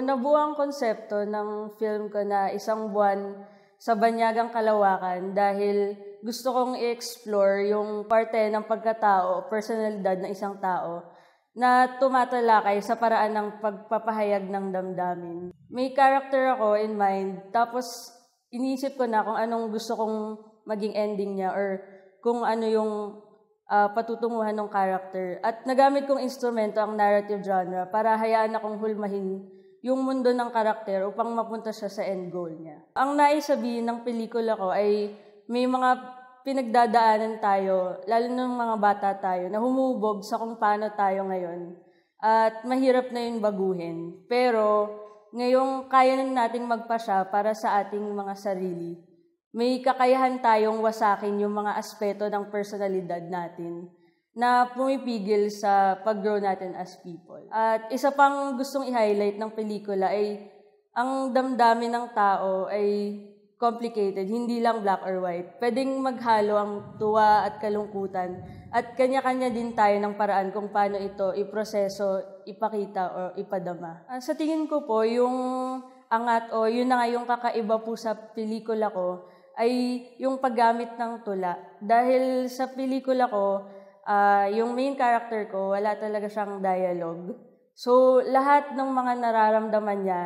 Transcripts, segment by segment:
nabuo ang konsepto ng film ko na Isang Buwan sa Banyagang Kalawakan dahil gusto kong i-explore yung parte ng pagkatao, personalidad ng isang tao na tumatalakay sa paraan ng pagpapahayag ng damdamin. May character ako in mind, tapos iniisip ko na kung anong gusto kong maging ending niya or kung ano yung patutunguhan ng character. At nagamit kong instrumento ang narrative genre para hayaan akong hulmahin yung mundo ng karakter upang mapunta siya sa end goal niya. Ang nais sabihin ng pelikula ko ay may mga pinagdadaanan tayo, lalo ng mga bata tayo, na humubog sa kung paano tayo ngayon. At mahirap na yun baguhin. Pero ngayong kaya na nating magpasya para sa ating mga sarili, may kakayahan tayong wasakin yung mga aspeto ng personalidad natin na pumipigil sa pag-grow natin as people. At isa pang gustong i-highlight ng pelikula ay ang damdamin ng tao ay complicated, hindi lang black or white. Pwedeng maghalo ang tuwa at kalungkutan at kanya-kanya din tayo ng paraan kung paano ito iproseso, ipakita o ipadama. Sa tingin ko po, yung angat o yun na nga yung kakaiba po sa pelikula ko ay yung paggamit ng tula. Dahil sa pelikula ko, yung main character ko, wala talaga siyang dialogue. So, lahat ng mga nararamdaman niya,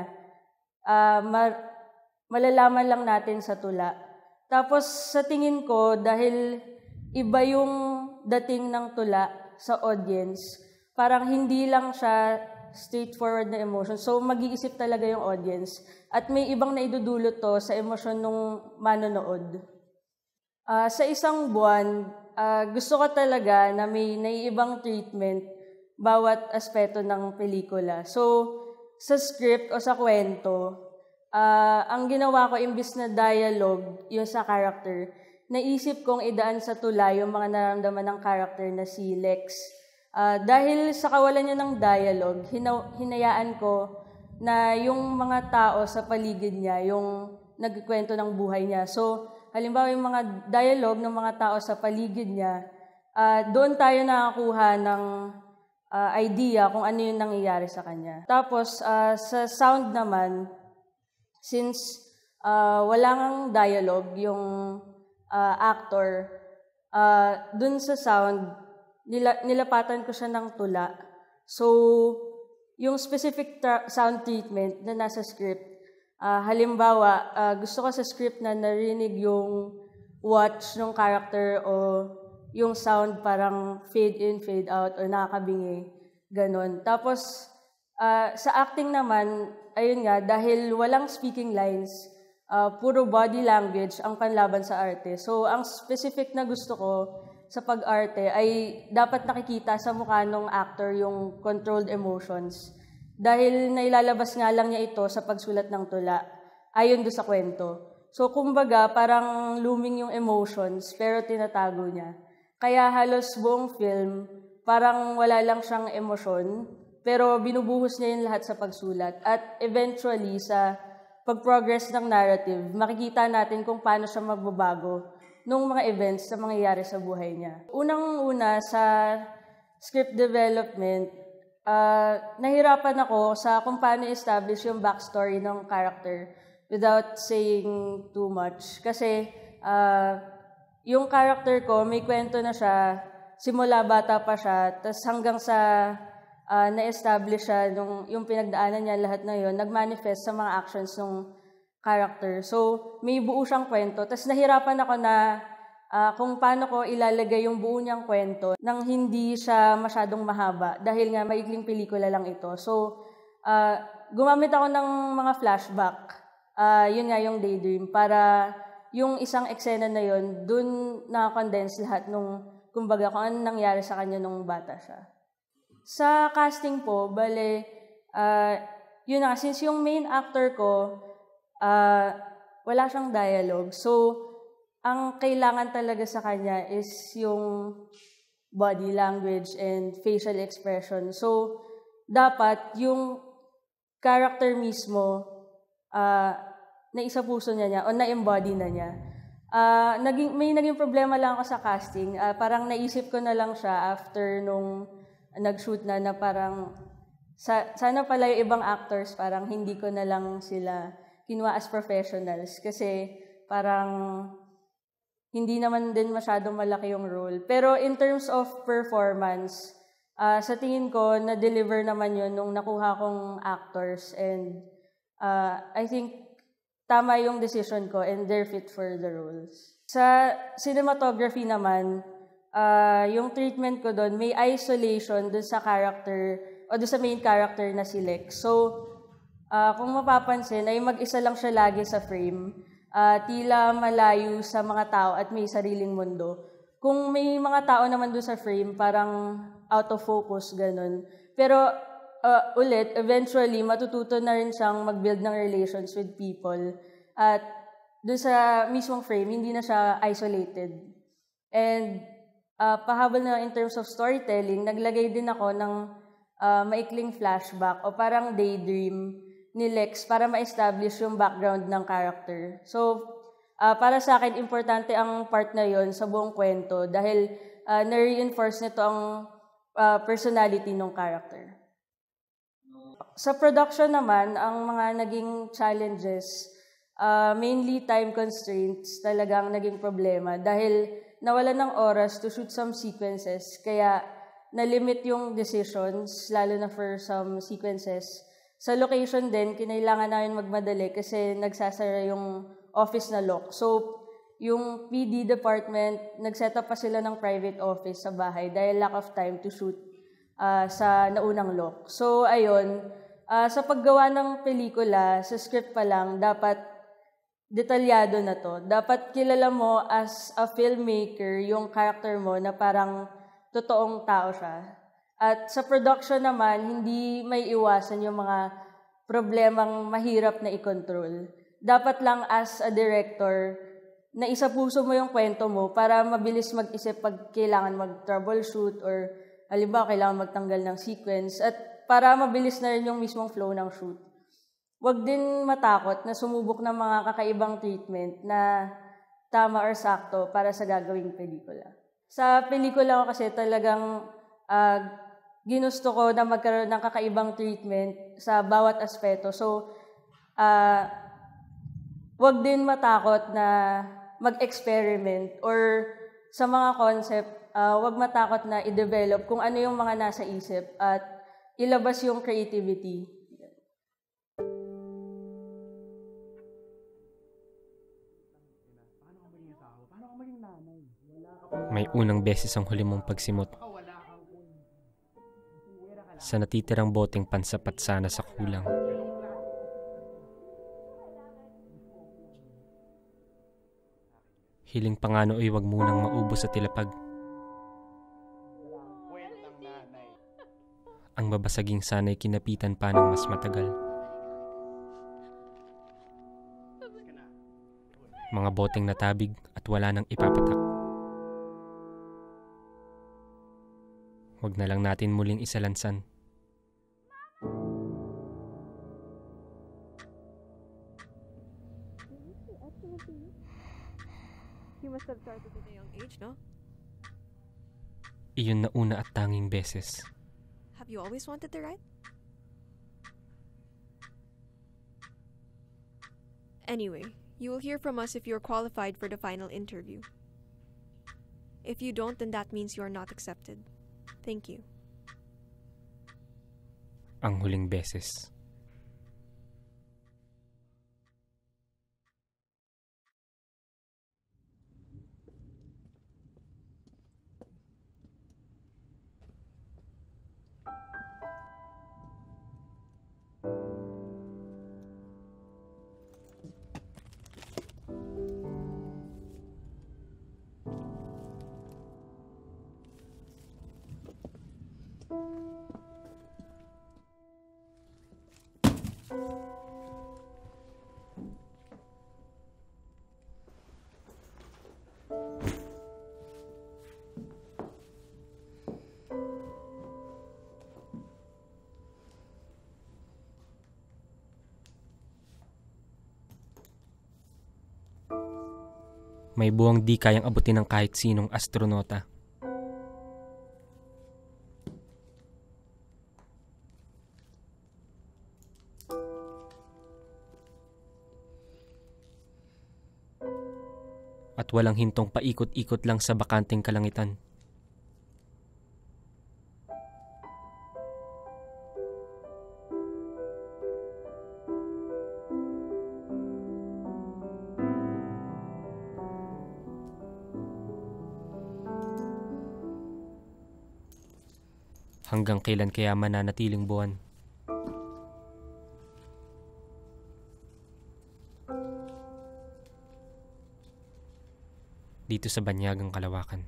malalaman lang natin sa tula. Tapos, sa tingin ko, dahil iba yung dating ng tula sa audience, parang hindi lang siya straightforward na emotion. So, mag-iisip talaga yung audience. At may ibang naidudulot to sa emosyon ng manonood. Sa Isang Buwan, gusto ko talaga na may naiibang treatment bawat aspeto ng pelikula. So, sa script o sa kwento, ang ginawa ko imbis na dialogue, yung sa character, naisip kong idaan sa tula yung mga nararamdaman ng character na si Lex. Dahil sa kawalan niya ng dialogue, hinayaan ko na yung mga tao sa paligid niya, yung nagkwento ng buhay niya. So, halimbawa yung mga dialogue ng mga tao sa paligid niya, doon tayo nakakuha ng idea kung ano yung nangyayari sa kanya. Tapos, sa sound naman, since wala ngang dialogue yung actor, dun sa sound, nilapatan ko siya ng tula. So, yung specific sound treatment na nasa script, halimbawa, gusto ko sa script na narinig yung watch ng character o yung sound parang fade in, fade out o nakakabingi, ganon. Tapos, sa acting naman, ayun nga, dahil walang speaking lines, puro body language ang panlaban sa arte. So, ang specific na gusto ko sa pag-arte ay dapat nakikita sa mukha ng actor yung controlled emotions. Dahil nailalabas nga lang niya ito sa pagsulat ng tula, ayon doon sa kwento. So, kumbaga, parang looming yung emotions, pero tinatago niya. Kaya halos buong film, parang wala lang siyang emosyon, pero binubuhos niya yung lahat sa pagsulat. At eventually, sa pag-progress ng narrative, makikita natin kung paano siya magbabago nung mga events na mangyayari sa buhay niya. Unang-una, sa script development, nahirapan ako sa kung paano establish yung backstory ng character without saying too much. Kasi yung character ko, may kwento na siya, simula bata pa siya, tas hanggang sa na-establish siya, yung pinagdaanan niya, lahat na yun, nag-manifest sa mga actions ng character. So, may buo siyang kwento. Tapos nahirapan ako na kung paano ko ilalagay yung buo niyang kwento nang hindi siya masyadong mahaba. Dahil nga, maikling pelikula lang ito. So, gumamit ako ng mga flashback. Yun nga yung daydream. Para yung isang eksena na yun, dun na-condense lahat nung, kumbaga, kung ano nangyari sa kanya nung bata siya. Sa casting po, bale, yun na, since yung main actor ko, wala siyang dialogue. So, ang kailangan talaga sa kanya is yung body language and facial expression. So, dapat yung character mismo naisapuso niya o na-embody na niya. May naging problema lang ako sa casting. Parang naisip ko na lang siya after nung nag-shoot na parang sana pala yung ibang actors, parang hindi ko na lang sila kinuha as professionals kasi parang hindi naman din masyadong malaki yung role. Pero in terms of performance, sa tingin ko, na-deliver naman yun nung nakuha kong actors and I think tama yung decision ko and they're fit for the roles. Sa cinematography naman, yung treatment ko doon, may isolation doon sa character o doon sa main character na si Lex. So, kung mapapansin, ay mag-isa lang siya lagi sa frame. Tila malayo sa mga tao at may sariling mundo. Kung may mga tao naman doon sa frame, parang out of focus, ganun. Pero ulit, eventually, matututo na rin siyang mag-build ng relations with people. At doon sa mismong frame, hindi na siya isolated. And pahabol na in terms of storytelling, naglagay din ako ng maikling flashback o parang daydream ni Lex para ma-establish yung background ng character. So, para sa akin, importante ang part na yon sa buong kwento dahil na-reinforce nito ang personality ng character. Sa production naman, ang mga naging challenges, mainly time constraints talagang naging problema dahil nawalan ng oras to shoot some sequences kaya na-limit yung decisions, lalo na for some sequences. Sa location din, kinailangan namin magmadali kasi nagsasara yung office na lock. So, yung PD department, nag-set up pa sila ng private office sa bahay dahil lack of time to shoot sa naunang lock. So, ayun, sa paggawa ng pelikula, sa script pa lang, dapat detalyado na to. Dapat kilala mo as a filmmaker yung character mo na parang totoong tao siya. At sa production naman, hindi may iwasan yung mga problemang mahirap na i-control. Dapat lang as a director, na isapuso mo yung kwento mo para mabilis mag-isip pag kailangan mag-troubleshoot or halimbawa kailangan magtanggal ng sequence at para mabilis na rin yung mismong flow ng shoot. Huwag din matakot na sumubok ng mga kakaibang treatment na tama or sakto para sa gagawing pelikula. Sa pelikula ko kasi talagang ginusto ko na magkaroon ng kakaibang treatment sa bawat aspeto. So, wag din matakot na mag-experiment or sa mga concept, wag matakot na i-develop kung ano yung mga nasa isip at ilabas yung creativity. May unang beses ang huli mong pagsimot. Sa natitirang boteng pansapat sana sa kulang. Hiling pangano ay wag munang maubos sa tilapag. Ang babasaging sana'y kinapitan pa ng mas matagal. Mga boteng natabig at wala nang ipapatak. Huwag na lang natin muling isalansan. You must have started at a young age, no? Iyon na una at tanging beses. Have you always wanted to write? Anyway, you will hear from us if you're qualified for the final interview. If you don't, then that means you are not accepted. Thank you. Ang huling beses. May buwang di kayang abutin ng kahit sinong astronota. at walang hintong paikot-ikot lang sa bakanting kalangitan. Hanggang kailan kaya mananatiling buwan? Dito sa Banyagang Kalawakan.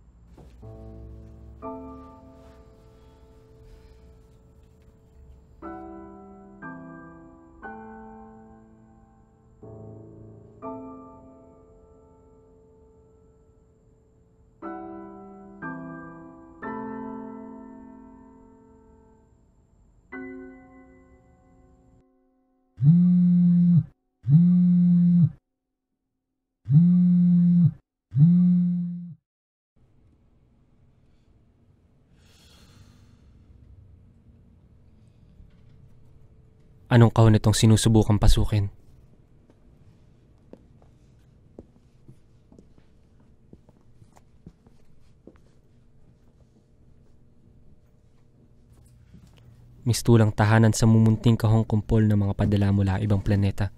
Anong kahon itong sinusubukang pasukin? Mistulang tahanan sa mumunting kahong kumpol ng mga padala mula ibang planeta.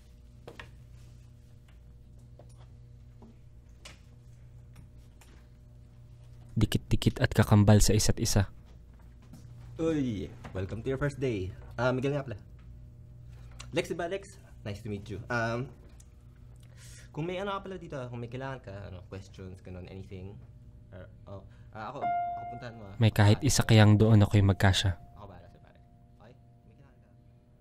Dikit-dikit at kakambal sa isa't isa. Uy, welcome to your first day. Miguel nga pala. Lex, diba Lex? Nice to meet you. Kung may ano ka pala dito, kung may kailangan ka, questions, ganun, anything. Ako puntahan mo. May kahit isa kayang doon ako'y magkasya. Ako bahala sa pare. Okay? May kailangan ka.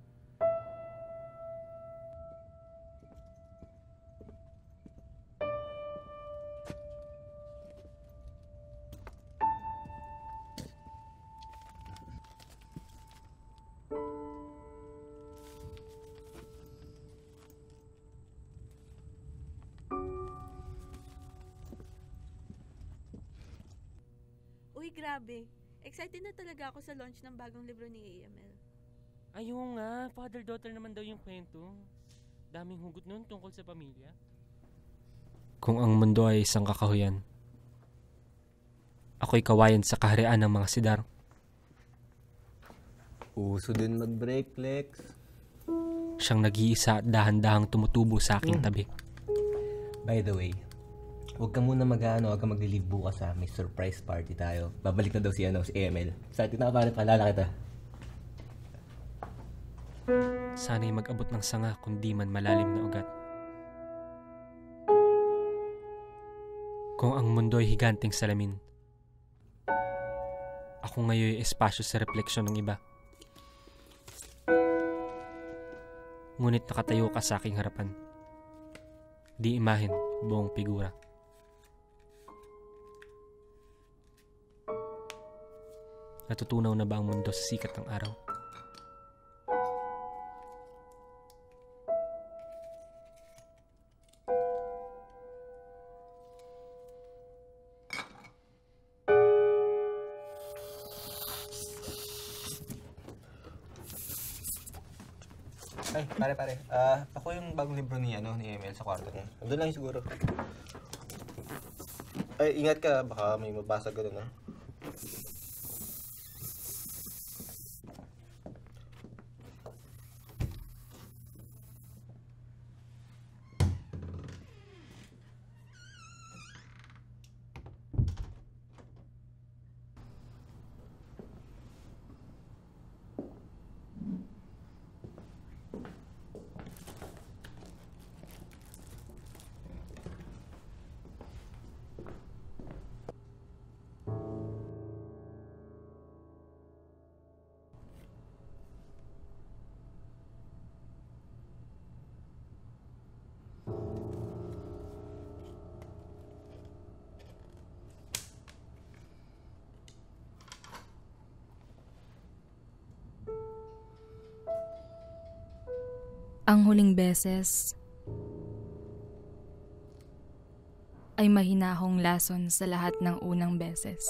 Uy, grabe. Excited na talaga ako sa launch ng bagong libro ni AML. Ayun nga, father-daughter naman daw yung kwento. Daming hugot nun tungkol sa pamilya. Kung ang mundo ay isang kakahuyan, ako'y kawayan sa kaharian ng mga sidar. Uso din mag-break, Lex. Siyang nag-iisa at dahan-dahang tumutubo sa aking tabi. By the way, huwag ka muna huwag ka mag-leave bukas ha. May surprise party tayo. Babalik na daw si AML. Excited na ka pare, paalala kita. Sana'y mag-abot ng sanga kundi man malalim na ugat. Kung ang mundo'y higanting salamin, ako ngayon ay espasyo sa refleksyon ng iba. Ngunit nakatayo ka sa aking harapan. Di imahin, buong figura. Natutunaw na ba ang mundo sa sikat ng araw? Ay, pare. Ako yung bagong libro ni AML sa kwarto niya. Nandun lang yung siguro. Ay, ingat ka. Baka may mabasag ka dun, ha? Ang huling beses ay mahinahong lason sa lahat ng unang beses.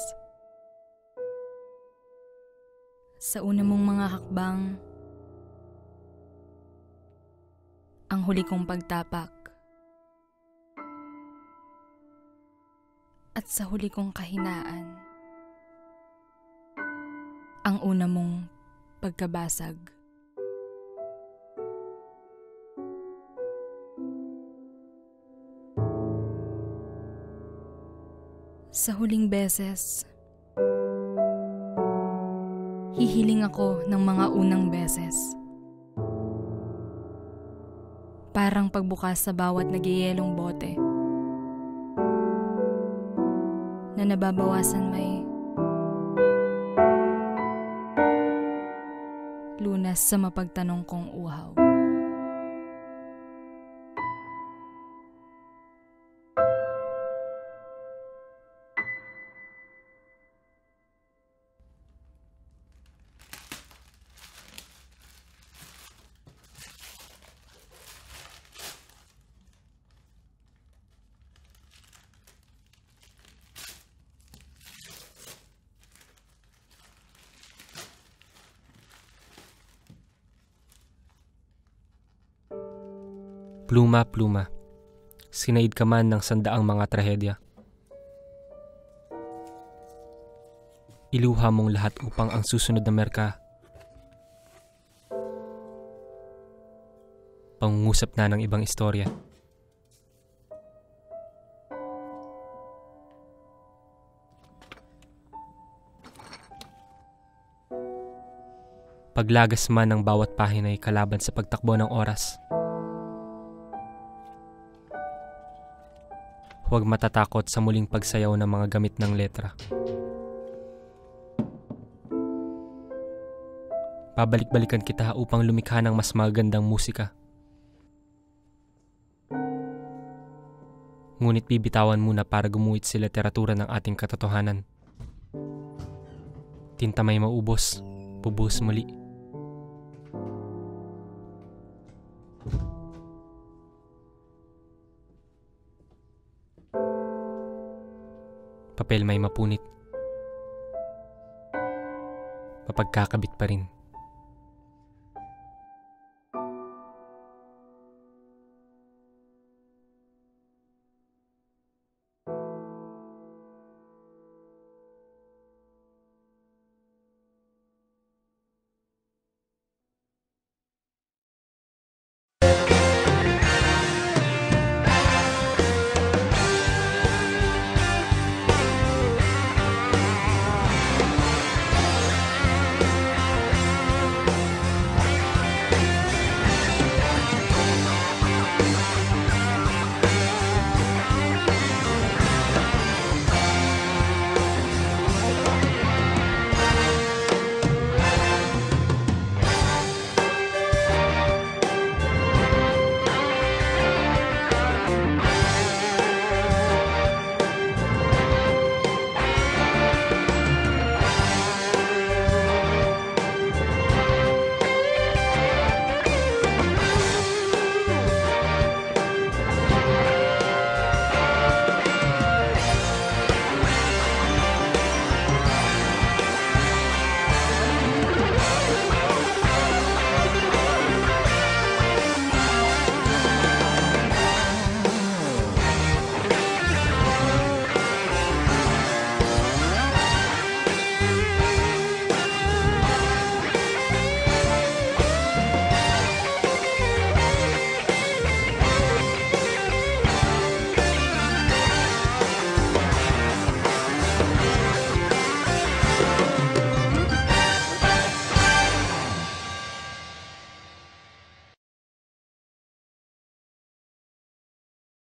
Sa una mong mga hakbang, ang huli kong pagtapak sa huli kong kahinaan, ang una mong pagkabasag. Sa huling beses, hihiling ako ng mga unang beses. Parang pagbukas sa bawat nagyayelong bote na nababawasan may lunas sa mapagtanong kong uhaw. Pluma, pluma. Sinaid ka man ng sandaang mga trahedya. Iluha mong lahat upang ang susunod na merka pangungusap na ng ibang istorya. Paglagas man ng bawat pahina ay kalaban sa pagtakbo ng oras. Huwag matatakot sa muling pagsayaw ng mga gamit ng letra. Babalik-balikan kita upang lumikha ng mas magandang musika. Ngunit bibitawan muna para gumuhit sa literatura ng ating katotohanan. Tinta may maubos, bubuhos muli. Papel may mapunit. Mapagkakabit pa rin.